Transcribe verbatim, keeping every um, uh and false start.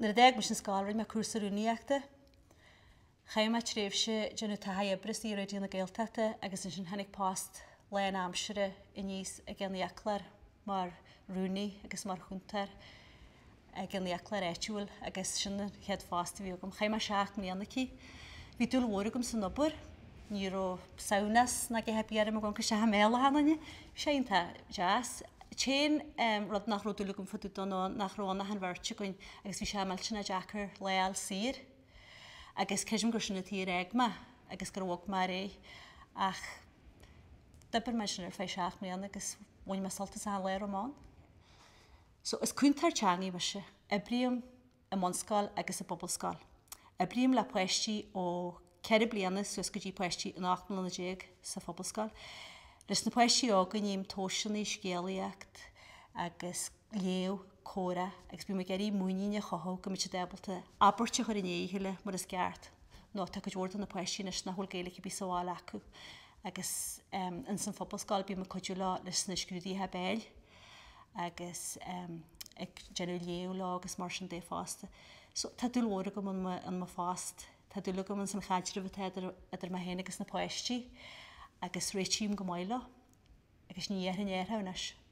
Na déag mis an scáilraí me cuasa rúníachta, chaim a tréimhse genú tá ebris í réidirna Gaeltachta agus in sin hanig pást lein amsere in níos a gceannaíachlar mar rúní agus mar chuntar a gceannaíachlar éitiúil agus sin chead fásta bhíogam. Chaim a seach mlíanaí, bhí dúil mhóragam san obair, ní ró saunas na g hebíar am gon go se ha méla hanne, sé tá jazz. Chéin rud nach rodúlagum fotú don nach róna han bhirte goin agus bhí sé meiltena Jackar leal sír agus ceisiim gur sinna tí réagma agus gur bhg mar ré ach dabar me sin ar fé seach mlíana agus bhain me saltas an léir amán. So is cúntar teangaí me se, a bríam a monscáil agus a bobalscáil. A bríam le poisttí ó ceir bliana suas go dtí poisttí in ácht mlíana déag sa phobalscáil. Leis na poisttí ága níim tóisianna scéalaíocht agus léo, córa, agus bí me geirí múíine chothó go mit se débalta aberte chuir in éile mar is ceart. nó tá go dúirta na poisttí na hol géalacha bí sáil acu agus in san phobalscáil bí me coidú lá leis na scrúdaíthe béil agus ag genú léo lá agus mar sin dé fásta. So tá dúil óra go an má fást, tá dúla go man san chaidir bh idir ma héna agus na poisttí agus réitím go maiile agus ní éan éarthnas.